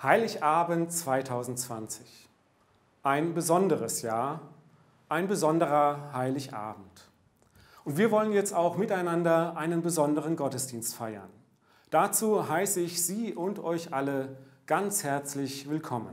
Heiligabend 2020. Ein besonderes Jahr, ein besonderer Heiligabend. Und wir wollen jetzt auch miteinander einen besonderen Gottesdienst feiern. Dazu heiße ich Sie und euch alle ganz herzlich willkommen.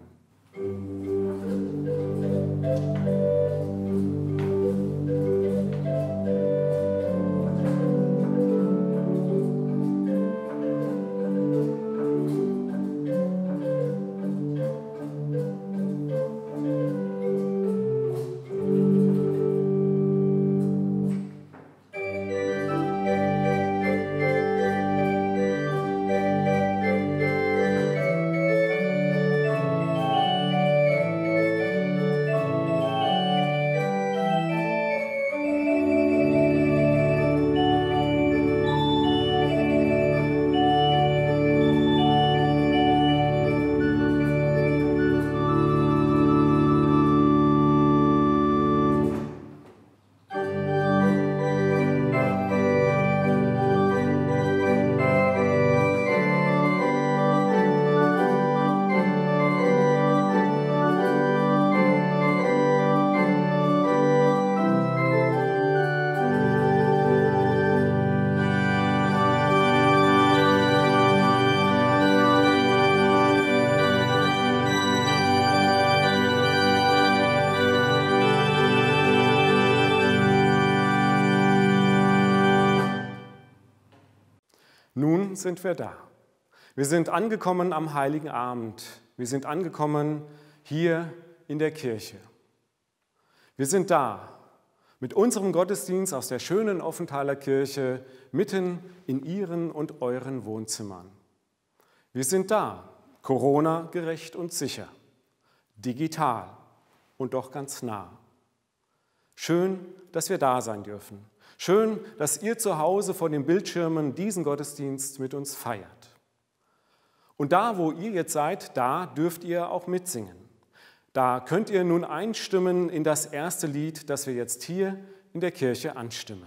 Nun sind wir da. Wir sind angekommen am Heiligen Abend. Wir sind angekommen hier in der Kirche. Wir sind da mit unserem Gottesdienst aus der schönen Offenthaler Kirche mitten in Ihren und euren Wohnzimmern. Wir sind da, Corona-gerecht und sicher, digital und doch ganz nah. Schön, dass wir da sein dürfen. Schön, dass ihr zu Hause vor den Bildschirmen diesen Gottesdienst mit uns feiert. Und da, wo ihr jetzt seid, da dürft ihr auch mitsingen. Da könnt ihr nun einstimmen in das erste Lied, das wir jetzt hier in der Kirche anstimmen.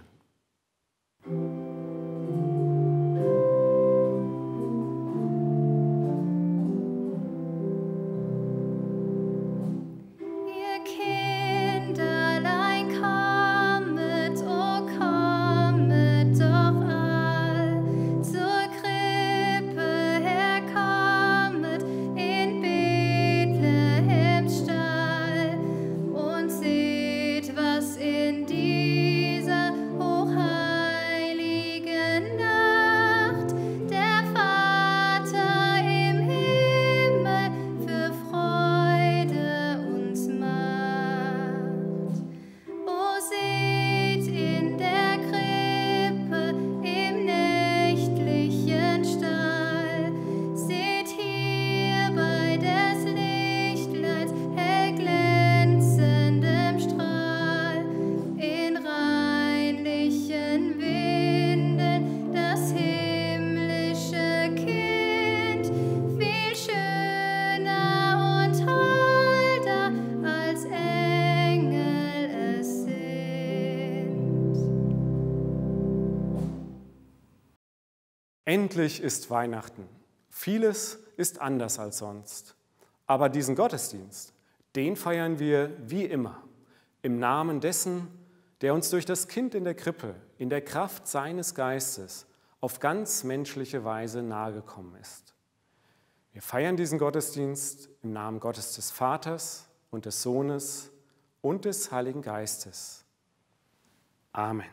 Endlich ist Weihnachten. Vieles ist anders als sonst. Aber diesen Gottesdienst, den feiern wir wie immer, im Namen dessen, der uns durch das Kind in der Krippe, in der Kraft seines Geistes, auf ganz menschliche Weise nahegekommen ist. Wir feiern diesen Gottesdienst im Namen Gottes des Vaters und des Sohnes und des Heiligen Geistes. Amen.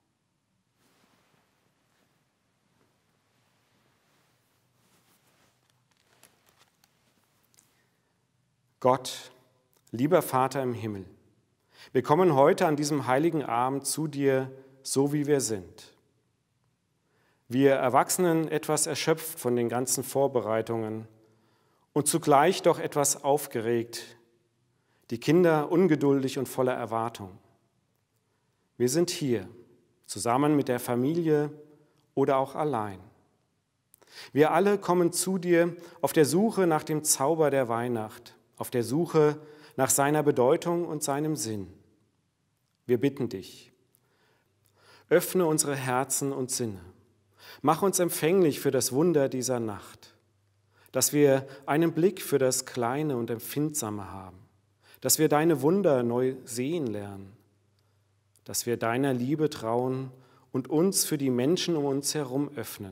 Gott, lieber Vater im Himmel, wir kommen heute an diesem heiligen Abend zu dir, so wie wir sind. Wir Erwachsenen etwas erschöpft von den ganzen Vorbereitungen und zugleich doch etwas aufgeregt, die Kinder ungeduldig und voller Erwartung. Wir sind hier, zusammen mit der Familie oder auch allein. Wir alle kommen zu dir auf der Suche nach dem Zauber der Weihnacht, auf der Suche nach seiner Bedeutung und seinem Sinn. Wir bitten dich, öffne unsere Herzen und Sinne, mach uns empfänglich für das Wunder dieser Nacht. dass wir einen Blick für das Kleine und Empfindsame haben, dass wir deine Wunder neu sehen lernen, dass wir deiner Liebe trauen und uns für die Menschen um uns herum öffnen.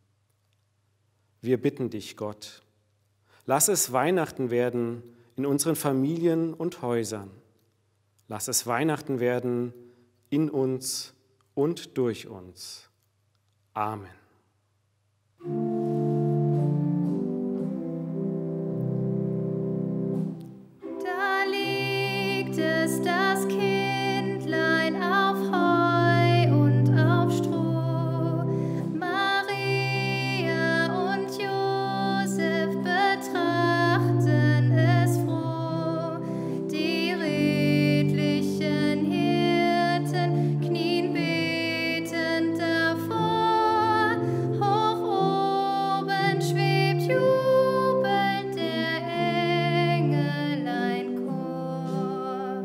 Wir bitten dich, Gott, lass es Weihnachten werden in unseren Familien und Häusern. Lass es Weihnachten werden in uns und durch uns. Amen. Da liegt es, das Kindlein auf Heu und auf Stroh. Maria und Josef betrachten es froh. Die redlichen Hirten knien betend davor. Hoch oben schwebt jubelnd der Engeleinchor.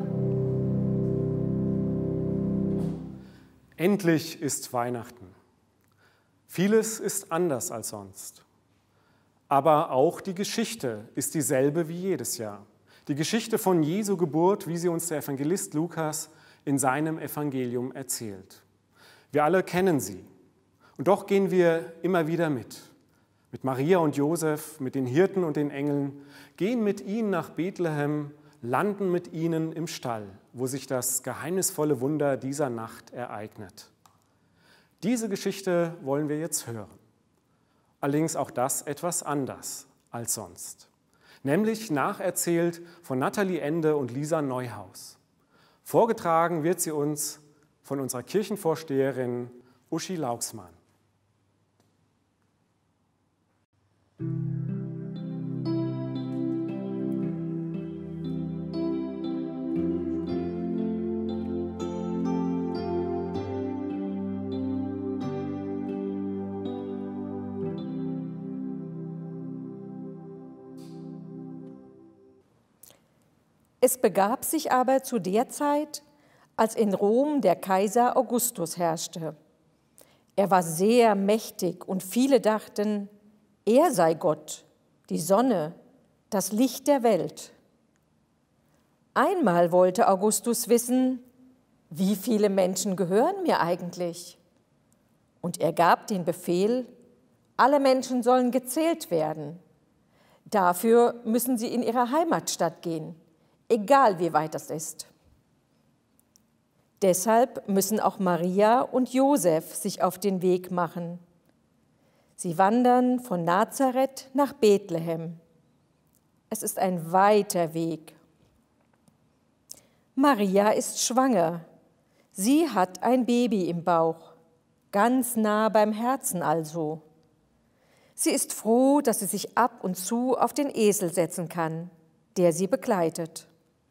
Endlich ist Weihnachten. Vieles ist anders als sonst. Aber auch die Geschichte ist dieselbe wie jedes Jahr. Die Geschichte von Jesu Geburt, wie sie uns der Evangelist Lukas in seinem Evangelium erzählt. Wir alle kennen sie. Und doch gehen wir immer wieder mit. Mit Maria und Josef, mit den Hirten und den Engeln, gehen mit ihnen nach Bethlehem, landen mit ihnen im Stall, wo sich das geheimnisvolle Wunder dieser Nacht ereignet. Diese Geschichte wollen wir jetzt hören. Allerdings auch das etwas anders als sonst. Nämlich nacherzählt von Nathalie Ende und Lisa Neuhaus. Vorgetragen wird sie uns von unserer Kirchenvorsteherin Uschi Lauxmann. Es begab sich aber zu der Zeit, als in Rom der Kaiser Augustus herrschte. Er war sehr mächtig und viele dachten, er sei Gott, die Sonne, das Licht der Welt. Einmal wollte Augustus wissen, wie viele Menschen gehören mir eigentlich? Und er gab den Befehl, alle Menschen sollen gezählt werden. Dafür müssen sie in ihre Heimatstadt gehen, egal wie weit das ist. Deshalb müssen auch Maria und Josef sich auf den Weg machen. Sie wandern von Nazareth nach Bethlehem. Es ist ein weiter Weg. Maria ist schwanger. Sie hat ein Baby im Bauch, ganz nah beim Herzen also. Sie ist froh, dass sie sich ab und zu auf den Esel setzen kann, der sie begleitet.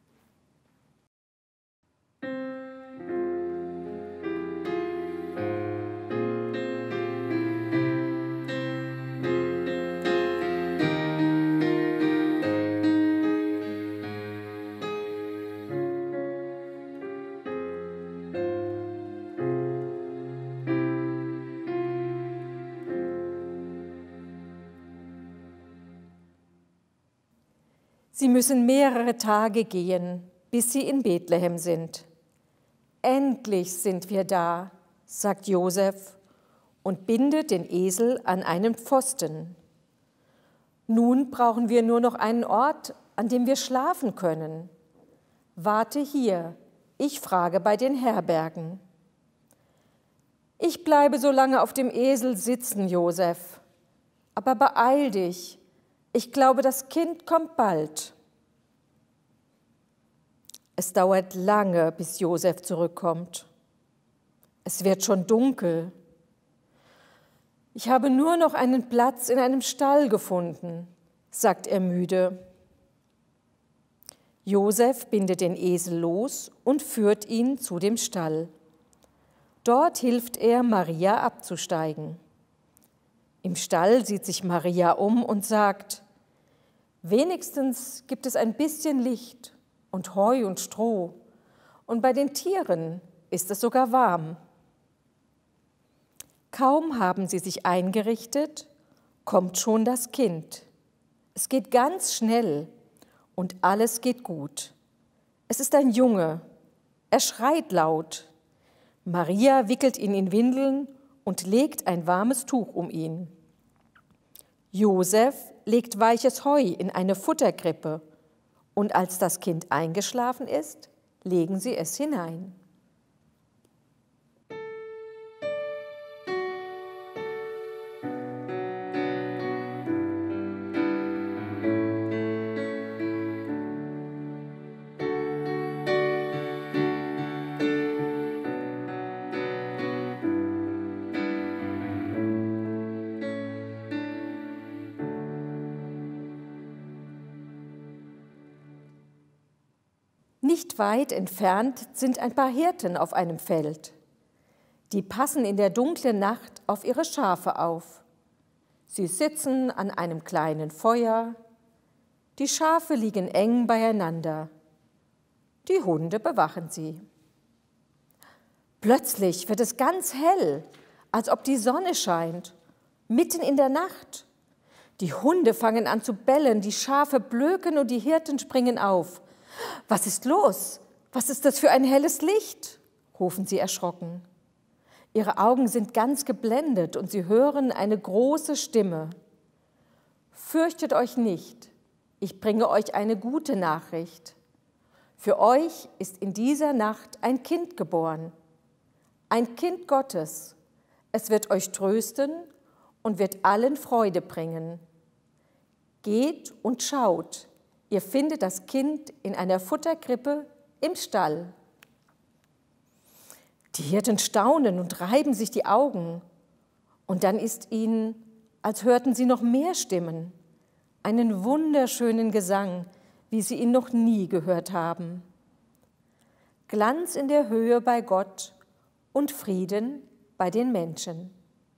Sie müssen mehrere Tage gehen, bis sie in Bethlehem sind. Endlich sind wir da, sagt Josef und bindet den Esel an einen Pfosten. Nun brauchen wir nur noch einen Ort, an dem wir schlafen können. Warte hier, ich frage bei den Herbergen. Ich bleibe so lange auf dem Esel sitzen, Josef. Aber beeil dich. Ich glaube, das Kind kommt bald. Es dauert lange, bis Josef zurückkommt. Es wird schon dunkel. Ich habe nur noch einen Platz in einem Stall gefunden, sagt er müde. Josef bindet den Esel los und führt ihn zu dem Stall. Dort hilft er, Maria abzusteigen. Im Stall sieht sich Maria um und sagt, wenigstens gibt es ein bisschen Licht und Heu und Stroh. Und bei den Tieren ist es sogar warm. Kaum haben sie sich eingerichtet, kommt schon das Kind, Es geht ganz schnell und alles geht gut. Es ist ein Junge. Er schreit laut. Maria wickelt ihn in Windeln und legt ein warmes Tuch um ihn. Josef legt weiches Heu in eine Futterkrippe und als das Kind eingeschlafen ist, legen sie es hinein. Nicht weit entfernt sind ein paar Hirten auf einem Feld. Die passen in der dunklen Nacht auf ihre Schafe auf. Sie sitzen an einem kleinen Feuer. Die Schafe liegen eng beieinander. Die Hunde bewachen sie. Plötzlich wird es ganz hell, als ob die Sonne scheint, mitten in der Nacht. Die Hunde fangen an zu bellen, die Schafe blöken und die Hirten springen auf. »Was ist los? Was ist das für ein helles Licht?« rufen sie erschrocken. Ihre Augen sind ganz geblendet und sie hören eine große Stimme. »Fürchtet euch nicht, ich bringe euch eine gute Nachricht. Für euch ist in dieser Nacht ein Kind geboren, ein Kind Gottes. Es wird euch trösten und wird allen Freude bringen. Geht und schaut. Ihr findet das Kind in einer Futterkrippe im Stall.« Die Hirten staunen und reiben sich die Augen. Und dann ist ihnen, als hörten sie noch mehr Stimmen, einen wunderschönen Gesang, wie sie ihn noch nie gehört haben. Glanz in der Höhe bei Gott und Frieden bei den Menschen.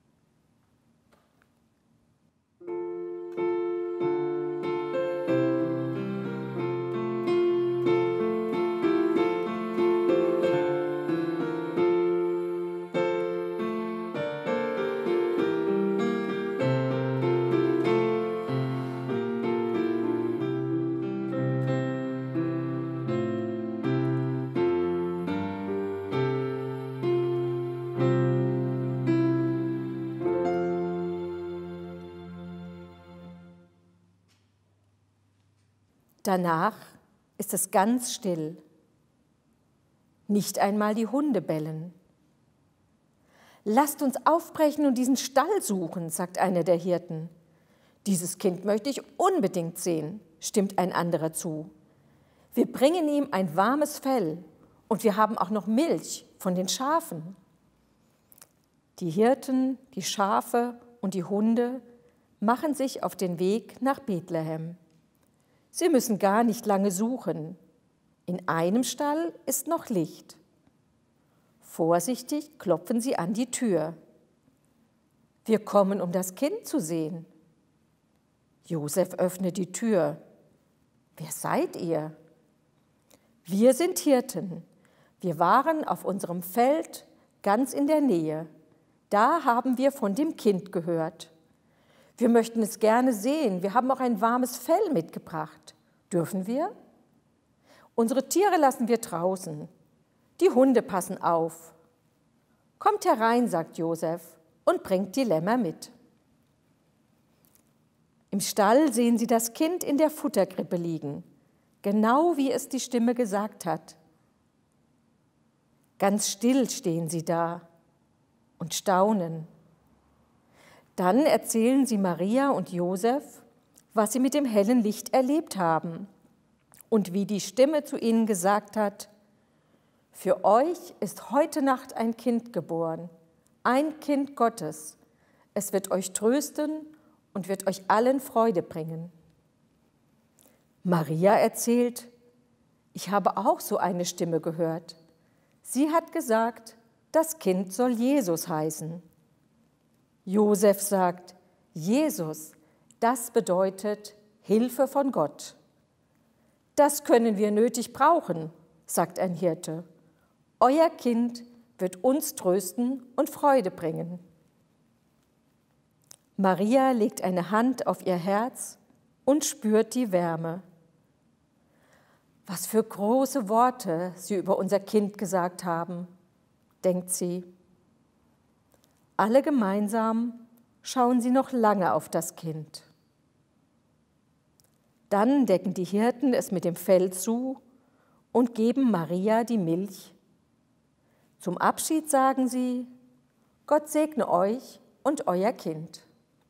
Danach ist es ganz still. Nicht einmal die Hunde bellen. »Lasst uns aufbrechen und diesen Stall suchen«, sagt einer der Hirten. »Dieses Kind möchte ich unbedingt sehen«, stimmt ein anderer zu. »Wir bringen ihm ein warmes Fell und wir haben auch noch Milch von den Schafen.« Die Hirten, die Schafe und die Hunde machen sich auf den Weg nach Bethlehem. Sie müssen gar nicht lange suchen. In einem Stall ist noch Licht. Vorsichtig klopfen sie an die Tür. »Wir kommen, um das Kind zu sehen.« Josef öffnet die Tür. »Wer seid ihr?« »Wir sind Hirten. Wir waren auf unserem Feld ganz in der Nähe. Da haben wir von dem Kind gehört. Wir möchten es gerne sehen. Wir haben auch ein warmes Fell mitgebracht. Dürfen wir? Unsere Tiere lassen wir draußen. Die Hunde passen auf. Kommt herein«, sagt Josef und bringt die Lämmer mit. Im Stall sehen sie das Kind in der Futterkrippe liegen, genau wie es die Stimme gesagt hat. Ganz still stehen sie da und staunen. Dann erzählen sie Maria und Josef, was sie mit dem hellen Licht erlebt haben und wie die Stimme zu ihnen gesagt hat: »Für euch ist heute Nacht ein Kind geboren, ein Kind Gottes. Es wird euch trösten und wird euch allen Freude bringen.« Maria erzählt: »Ich habe auch so eine Stimme gehört. Sie hat gesagt, das Kind soll Jesus heißen.« Josef sagt: »Jesus, das bedeutet Hilfe von Gott.« »Das können wir nötig brauchen«, sagt ein Hirte. »Euer Kind wird uns trösten und Freude bringen.« Maria legt eine Hand auf ihr Herz und spürt die Wärme. Was für große Worte sie über unser Kind gesagt haben, denkt sie. Alle gemeinsam schauen sie noch lange auf das Kind. Dann decken die Hirten es mit dem Fell zu und geben Maria die Milch. Zum Abschied sagen sie: Gott segne euch und euer Kind.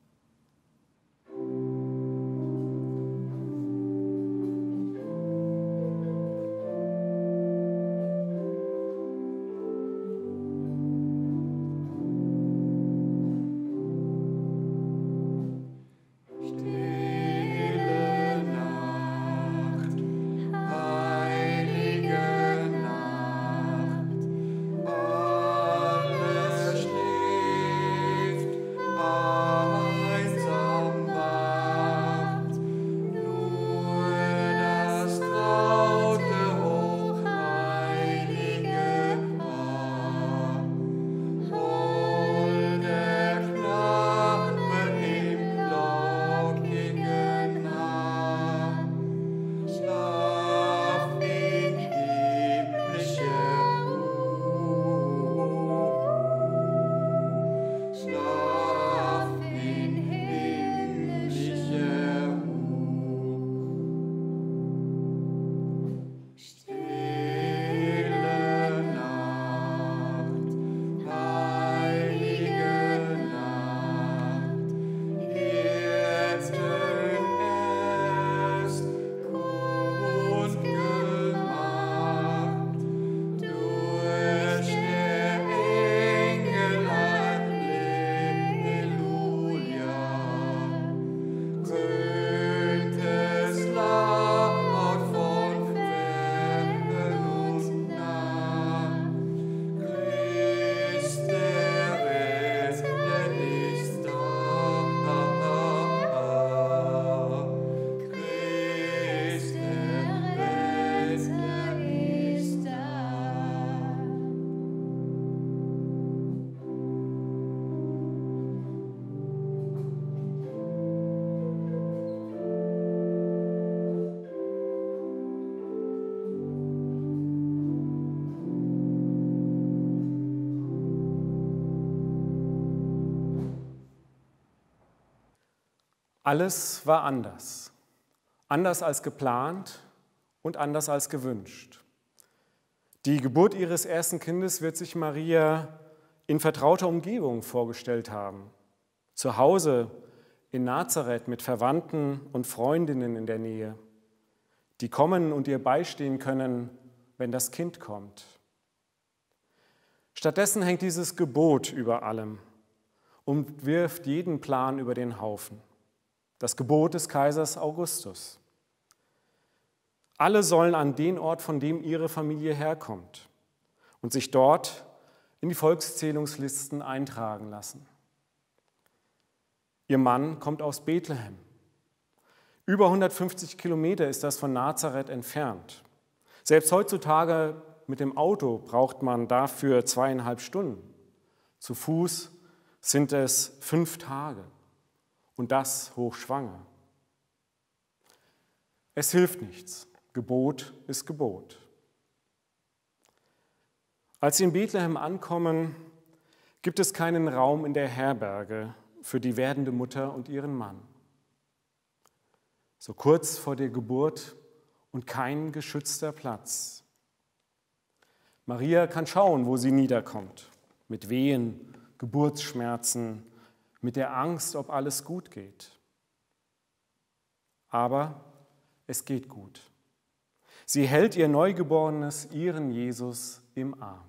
Alles war anders. Anders als geplant und anders als gewünscht. Die Geburt ihres ersten Kindes wird sich Maria in vertrauter Umgebung vorgestellt haben. Zu Hause in Nazareth mit Verwandten und Freundinnen in der Nähe, die kommen und ihr beistehen können, wenn das Kind kommt. Stattdessen hängt dieses Gebot über allem und wirft jeden Plan über den Haufen. Das Gebot des Kaisers Augustus. Alle sollen an den Ort, von dem ihre Familie herkommt, und sich dort in die Volkszählungslisten eintragen lassen. Ihr Mann kommt aus Bethlehem. Über 150 Kilometer ist das von Nazareth entfernt. Selbst heutzutage mit dem Auto braucht man dafür 2,5 Stunden. Zu Fuß sind es 5 Tage. Und das hochschwanger. Es hilft nichts. Gebot ist Gebot. Als sie in Bethlehem ankommen, gibt es keinen Raum in der Herberge für die werdende Mutter und ihren Mann. So kurz vor der Geburt und kein geschützter Platz. Maria kann schauen, wo sie niederkommt, mit Wehen, Geburtsschmerzen, mit der Angst, ob alles gut geht. Aber es geht gut. Sie hält ihr Neugeborenes, ihren Jesus, im Arm.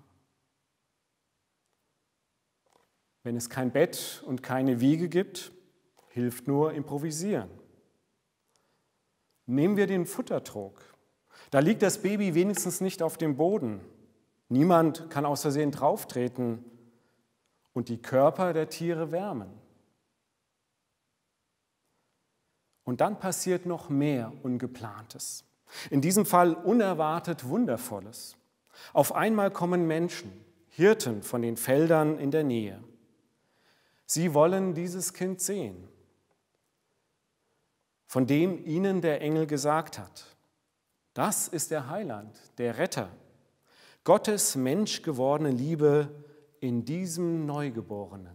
Wenn es kein Bett und keine Wiege gibt, hilft nur improvisieren. Nehmen wir den Futtertrog. Da liegt das Baby wenigstens nicht auf dem Boden. Niemand kann aus Versehen drauftreten und die Körper der Tiere wärmen. Und dann passiert noch mehr Ungeplantes. In diesem Fall unerwartet Wundervolles. Auf einmal kommen Menschen, Hirten von den Feldern in der Nähe. Sie wollen dieses Kind sehen. von dem ihnen der Engel gesagt hat. Das ist der Heiland, der Retter, Gottes menschgewordene Liebe in diesem Neugeborenen.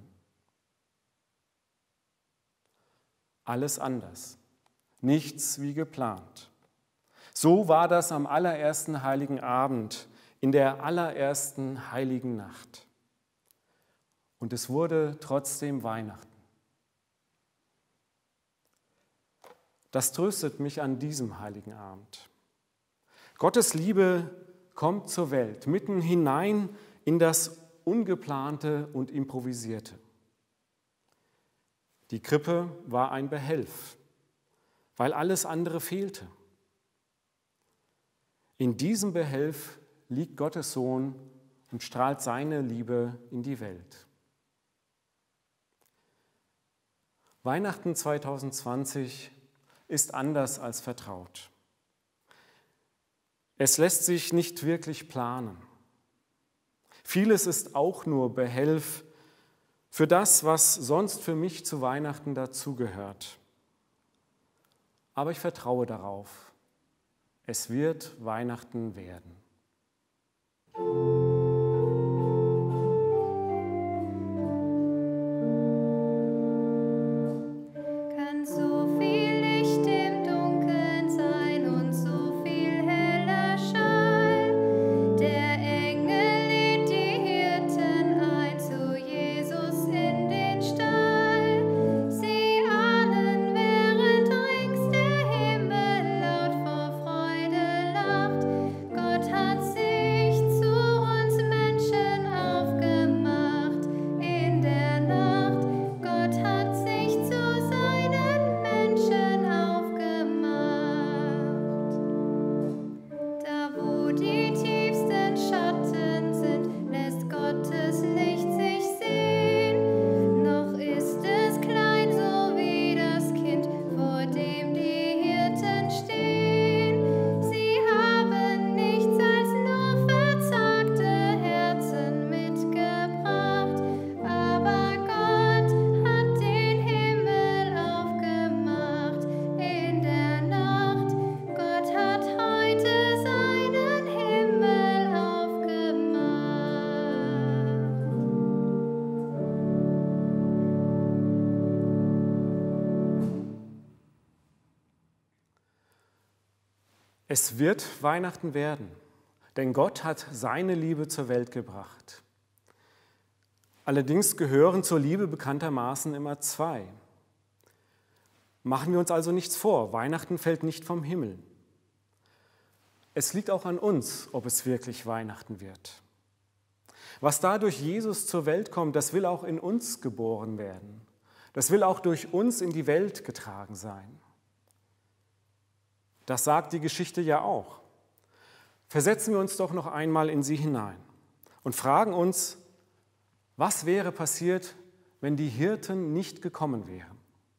Alles anders, nichts wie geplant. So war das am allerersten heiligen Abend, in der allerersten heiligen Nacht. Und es wurde trotzdem Weihnachten. Das tröstet mich an diesem heiligen Abend. Gottes Liebe kommt zur Welt, mitten hinein in das Ungeplante und Improvisierte. Die Krippe war ein Behelf, weil alles andere fehlte. In diesem Behelf liegt Gottes Sohn und strahlt seine Liebe in die Welt. Weihnachten 2020 ist anders als vertraut. Es lässt sich nicht wirklich planen. Vieles ist auch nur Behelf für das, was sonst für mich zu Weihnachten dazugehört. Aber ich vertraue darauf, es wird Weihnachten werden. Kann so viel Licht im Dunkeln sein und so viel heller Schein. Der Engel lädt die Hirten ein zu Jesus in den Stall. Sie ahnen, während rings der Himmel laut vor Freude lacht. Gott hat sich zu uns Menschen aufgemacht in der Nacht. Gott hat sich zu seinen Menschen aufgemacht. Da wo die tiefsten Schatten sind, lässt Gottes Licht sich sehen. Noch ist es klein, so wie das Kind, vor dem die Hirten stehen. Sie haben nichts als nur verzagte Herzen mitgebracht, aber Gott hat den Himmel aufgemacht in der Nacht. Gott hat heute seinen Himmel aufgemacht. Es wird Weihnachten werden, denn Gott hat seine Liebe zur Welt gebracht. Allerdings gehören zur Liebe bekanntermaßen immer zwei. Machen wir uns also nichts vor, Weihnachten fällt nicht vom Himmel. Es liegt auch an uns, ob es wirklich Weihnachten wird. Was da durch Jesus zur Welt kommt, das will auch in uns geboren werden. Das will auch durch uns in die Welt getragen sein. Das sagt die Geschichte ja auch. Versetzen wir uns doch noch einmal in sie hinein und fragen uns, was wäre passiert, wenn die Hirten nicht gekommen wären?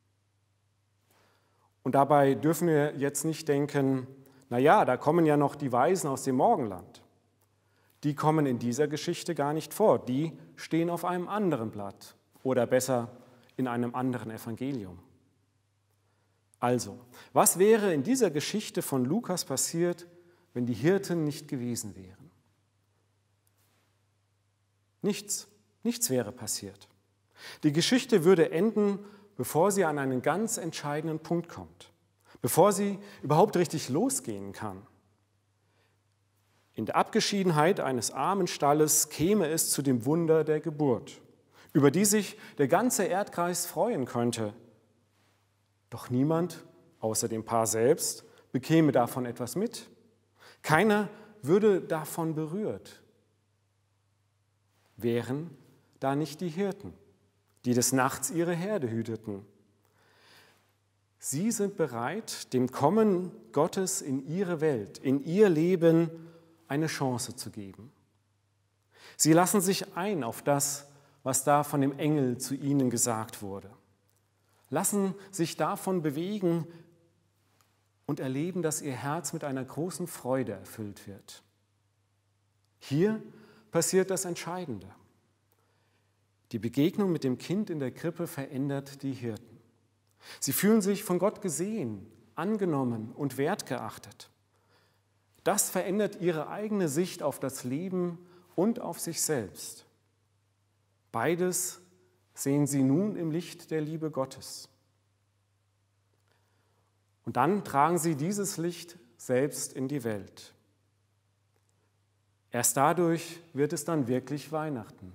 Und dabei dürfen wir jetzt nicht denken, naja, da kommen ja noch die Weisen aus dem Morgenland. Die kommen in dieser Geschichte gar nicht vor, die stehen auf einem anderen Blatt oder besser in einem anderen Evangelium. Also, was wäre in dieser Geschichte von Lukas passiert, wenn die Hirten nicht gewesen wären? Nichts wäre passiert. Die Geschichte würde enden, bevor sie an einen ganz entscheidenden Punkt kommt, bevor sie überhaupt richtig losgehen kann. In der Abgeschiedenheit eines armen Stalles käme es zu dem Wunder der Geburt, über die sich der ganze Erdkreis freuen könnte. Doch niemand, außer dem Paar selbst, bekäme davon etwas mit. Keiner würde davon berührt. Wären da nicht die Hirten, die des Nachts ihre Herde hüteten? Sie sind bereit, dem Kommen Gottes in ihre Welt, in ihr Leben eine Chance zu geben. Sie lassen sich ein auf das, was da von dem Engel zu ihnen gesagt wurde. Lassen sich davon bewegen und erleben, dass ihr Herz mit einer großen Freude erfüllt wird. Hier passiert das Entscheidende. Die Begegnung mit dem Kind in der Krippe verändert die Hirten. Sie fühlen sich von Gott gesehen, angenommen und wertgeachtet. Das verändert ihre eigene Sicht auf das Leben und auf sich selbst. Beides sehen sie nun im Licht der Liebe Gottes. Und dann tragen sie dieses Licht selbst in die Welt. Erst dadurch wird es dann wirklich Weihnachten.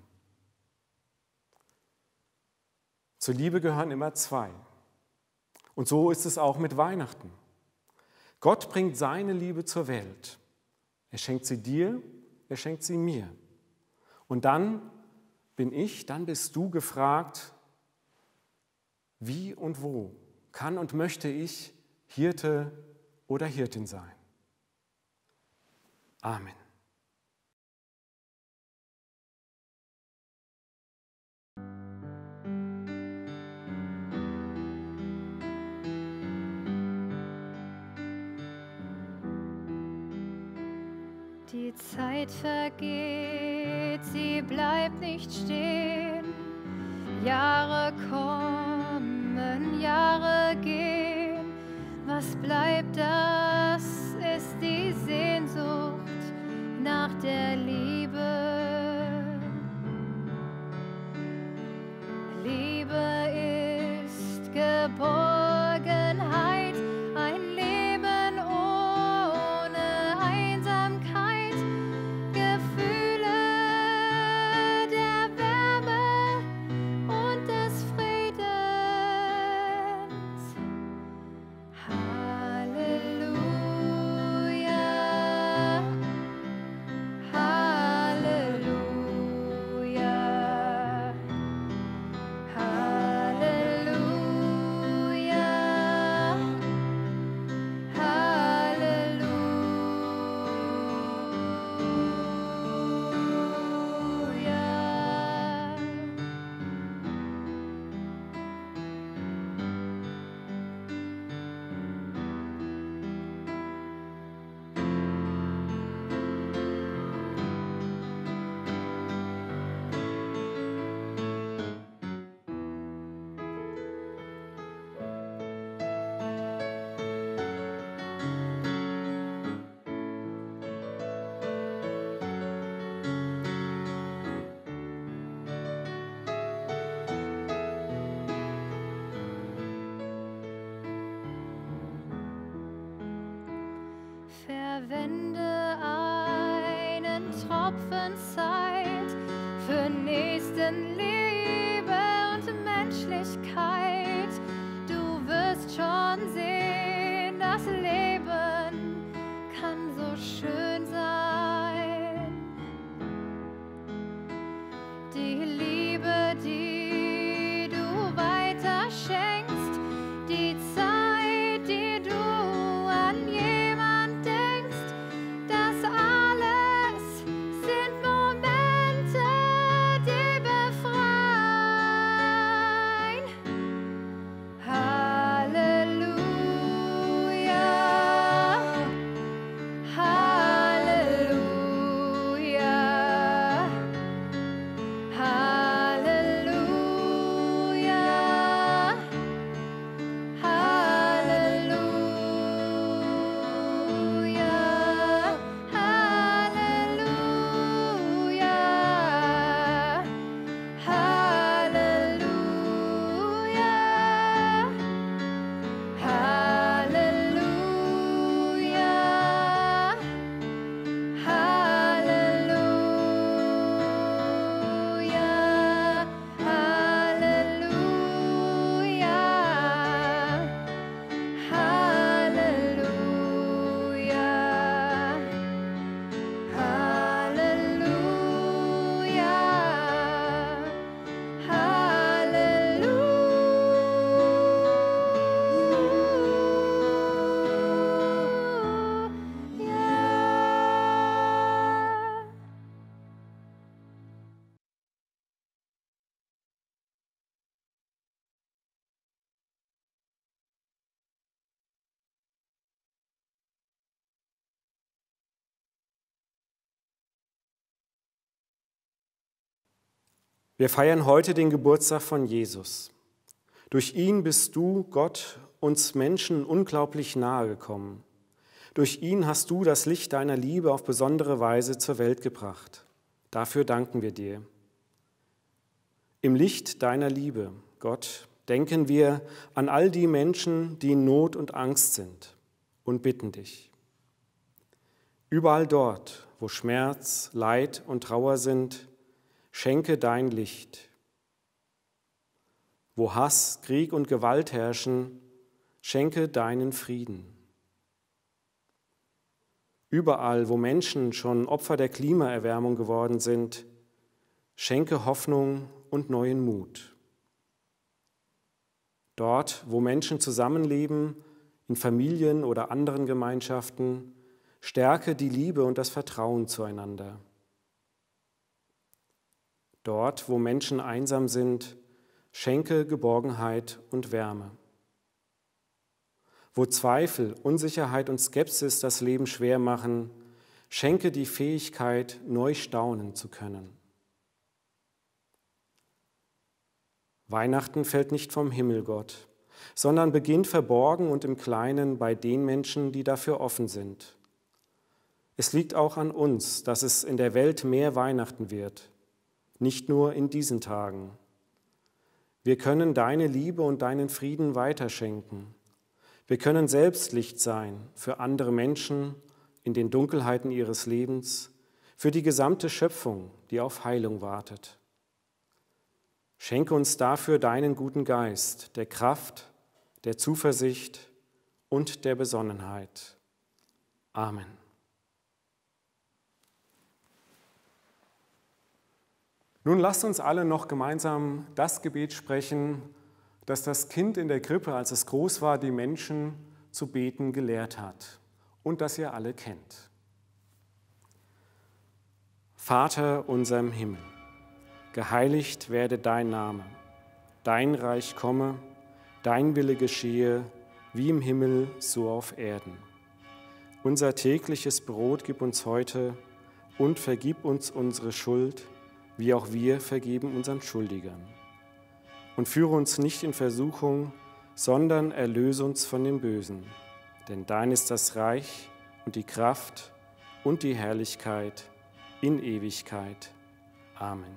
Zur Liebe gehören immer zwei. Und so ist es auch mit Weihnachten. Gott bringt seine Liebe zur Welt. Er schenkt sie dir, er schenkt sie mir. Und dann dann bist du gefragt, wie und wo kann und möchte ich Hirte oder Hirtin sein. Amen. Die Zeit vergeht, sie bleibt nicht stehen. Jahre kommen, Jahre gehen. Was bleibt, das ist die Sehnsucht nach der Liebe. Liebe ist Geborgenheit, ein Leben ohne Einsamkeit, Gefühle der Wärme und des Friedens. Halleluja, Halleluja, Halleluja. Verwende einen Tropfen Zeit für Nächstenliebe und Menschlichkeit. Du wirst schon sehen, das Leben kann so schön sein. Die Liebe, die du weiter schenkst, die Zeit, die du an jemand denkst, das alles sind Momente, die befreien. Halleluja, Halleluja, Halleluja, Halleluja, Halleluja, Halleluja, Halleluja. Wir feiern heute den Geburtstag von Jesus. Durch ihn bist du, Gott, uns Menschen unglaublich nahe gekommen. Durch ihn hast du das Licht deiner Liebe auf besondere Weise zur Welt gebracht. Dafür danken wir dir. Im Licht deiner Liebe, Gott, denken wir an all die Menschen, die in Not und Angst sind und bitten dich. Überall dort, wo Schmerz, Leid und Trauer sind, schenke dein Licht. Wo Hass, Krieg und Gewalt herrschen, schenke deinen Frieden. Überall, wo Menschen schon Opfer der Klimaerwärmung geworden sind, schenke Hoffnung und neuen Mut. Dort, wo Menschen zusammenleben, in Familien oder anderen Gemeinschaften, stärke die Liebe und das Vertrauen zueinander. Dort, wo Menschen einsam sind, schenke Geborgenheit und Wärme. Wo Zweifel, Unsicherheit und Skepsis das Leben schwer machen, schenke die Fähigkeit, neu staunen zu können. Weihnachten fällt nicht vom Himmel, Gott, sondern beginnt verborgen und im Kleinen bei den Menschen, die dafür offen sind. Es liegt auch an uns, dass es in der Welt mehr Weihnachten wird, nicht nur in diesen Tagen. Wir können deine Liebe und deinen Frieden weiterschenken. Wir können selbst Licht sein für andere Menschen in den Dunkelheiten ihres Lebens, für die gesamte Schöpfung, die auf Heilung wartet. Schenke uns dafür deinen guten Geist, der Kraft, der Zuversicht und der Besonnenheit. Amen. Nun lasst uns alle noch gemeinsam das Gebet sprechen, das das Kind in der Krippe, als es groß war, die Menschen zu beten gelehrt hat und das ihr alle kennt. Vater unser im Himmel, geheiligt werde dein Name, dein Reich komme, dein Wille geschehe, wie im Himmel, so auf Erden. Unser tägliches Brot gib uns heute und vergib uns unsere Schuld, wie auch wir vergeben unseren Schuldigern. Und führe uns nicht in Versuchung, sondern erlöse uns von dem Bösen. Denn dein ist das Reich und die Kraft und die Herrlichkeit in Ewigkeit. Amen.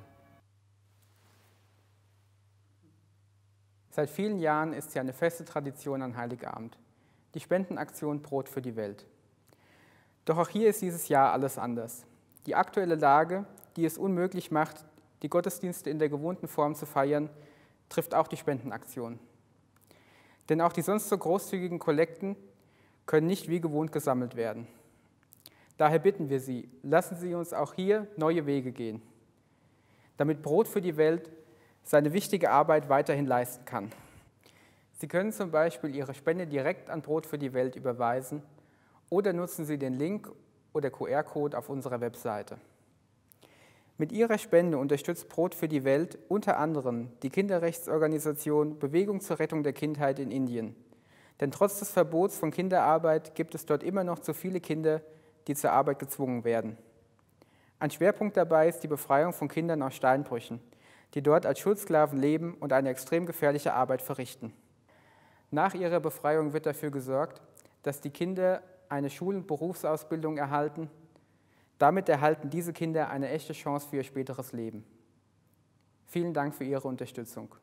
Seit vielen Jahren ist sie eine feste Tradition an Heiligabend, die Spendenaktion Brot für die Welt. Doch auch hier ist dieses Jahr alles anders. Die aktuelle Lage, die es unmöglich macht, die Gottesdienste in der gewohnten Form zu feiern, trifft auch die Spendenaktion. Denn auch die sonst so großzügigen Kollekten können nicht wie gewohnt gesammelt werden. Daher bitten wir Sie, lassen Sie uns auch hier neue Wege gehen, damit Brot für die Welt seine wichtige Arbeit weiterhin leisten kann. Sie können zum Beispiel Ihre Spende direkt an Brot für die Welt überweisen oder nutzen Sie den Link oder QR-Code auf unserer Webseite. Mit ihrer Spende unterstützt Brot für die Welt unter anderem die Kinderrechtsorganisation Bewegung zur Rettung der Kindheit in Indien. Denn trotz des Verbots von Kinderarbeit gibt es dort immer noch zu viele Kinder, die zur Arbeit gezwungen werden. Ein Schwerpunkt dabei ist die Befreiung von Kindern aus Steinbrüchen, die dort als Schutzsklaven leben und eine extrem gefährliche Arbeit verrichten. Nach ihrer Befreiung wird dafür gesorgt, dass die Kinder eine Schul- und Berufsausbildung erhalten. Damit erhalten diese Kinder eine echte Chance für ihr späteres Leben. Vielen Dank für Ihre Unterstützung.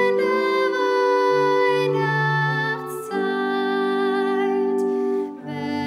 Weihnachtszeit,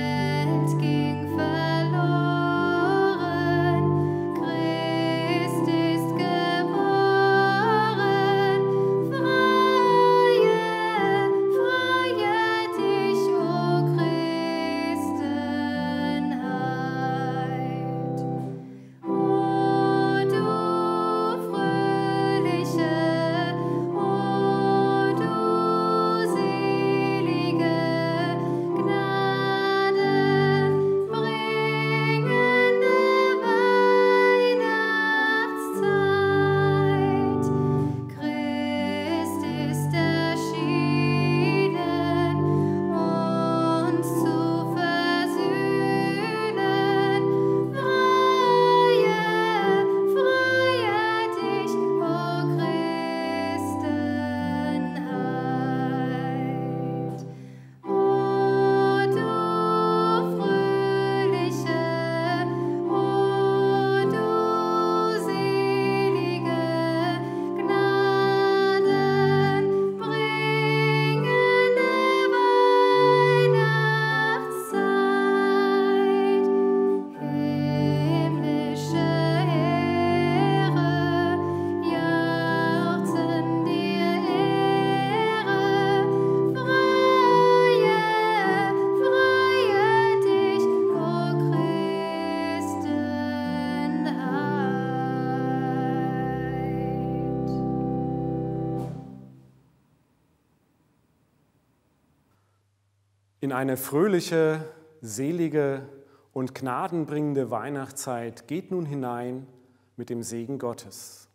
in eine fröhliche, selige und gnadenbringende Weihnachtszeit geht nun hinein mit dem Segen Gottes.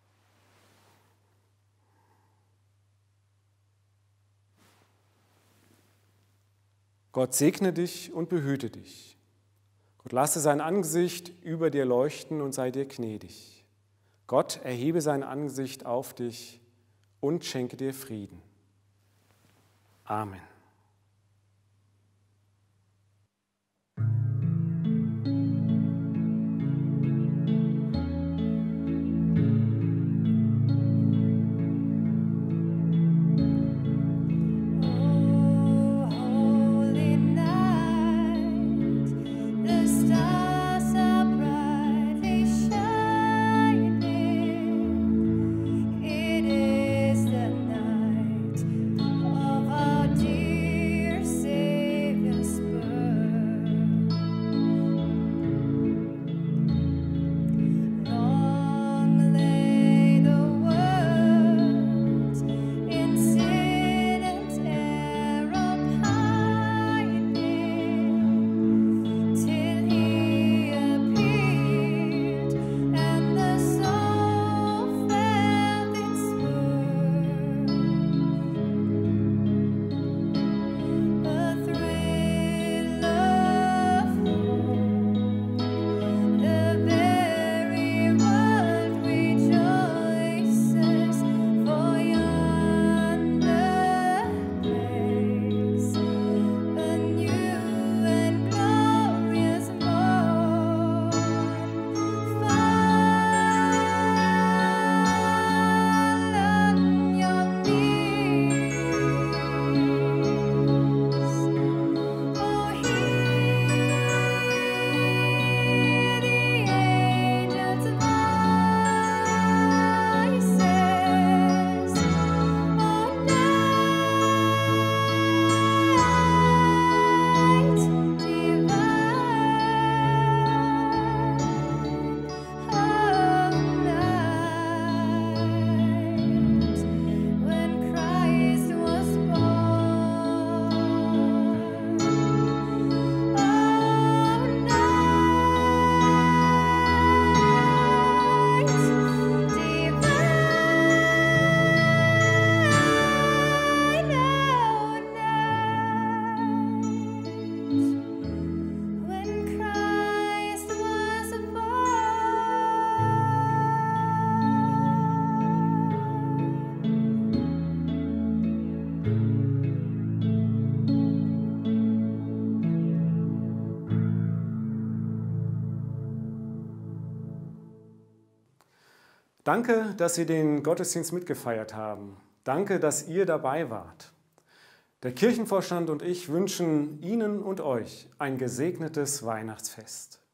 Gott segne dich und behüte dich. Gott lasse sein Angesicht über dir leuchten und sei dir gnädig. Gott erhebe sein Angesicht auf dich und schenke dir Frieden. Amen. Danke, dass Sie den Gottesdienst mitgefeiert haben. Danke, dass ihr dabei wart. Der Kirchenvorstand und ich wünschen Ihnen und euch ein gesegnetes Weihnachtsfest.